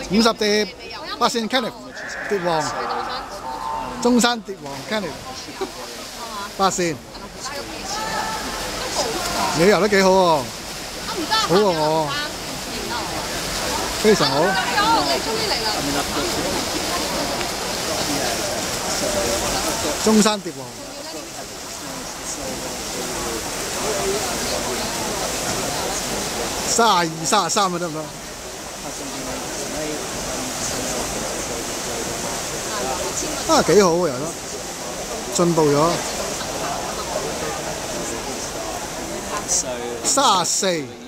50碟，八線 Kenneth 碟王，中山碟王 Kenneth 八線，你游得幾好喎，好過我，非常好。中山碟王。32、33得唔得？幾好喎，游得進步咗。34。